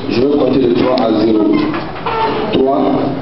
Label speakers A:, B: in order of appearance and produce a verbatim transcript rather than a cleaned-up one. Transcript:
A: Je vais compter de trois à zéro. trois,